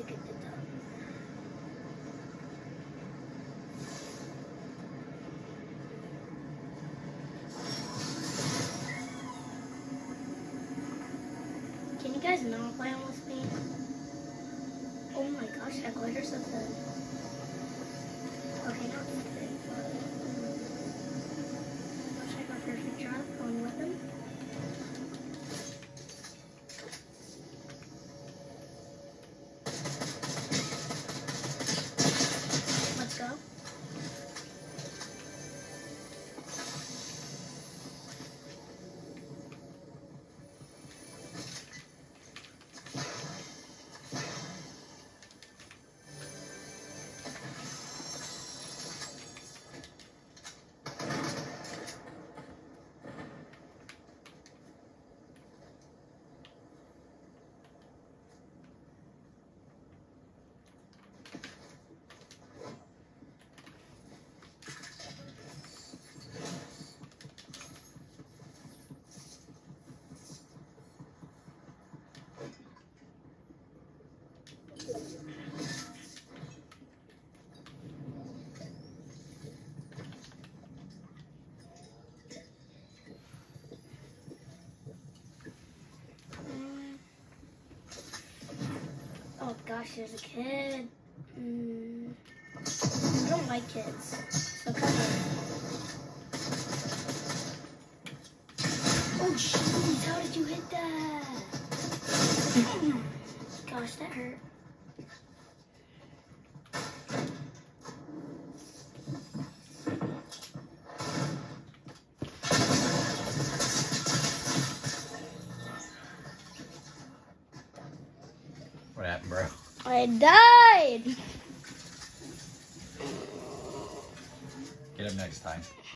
to get the dub. Can you guys not play on with me? Oh my gosh, that glitter's so good. Okay, not perfect, but looks like a perfect drop going with him. Let's go. Oh gosh, there's a kid. I don't like kids. So come here. Oh jeez, how did you hit that? Gosh, that hurt. What happened, bro? I died. Get him next time.